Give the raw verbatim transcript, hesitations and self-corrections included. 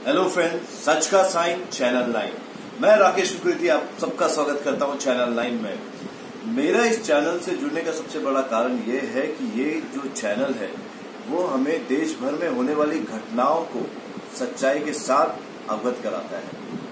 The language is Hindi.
हेलो फ्रेंड, सच का साइन चैनल नाइन। मैं राकेश कुकृति आप सबका स्वागत करता हूं चैनल नाइन में। मेरा इस चैनल से जुड़ने का सबसे बड़ा कारण ये है कि ये जो चैनल है वो हमें देश भर में होने वाली घटनाओं को सच्चाई के साथ अवगत कराता है।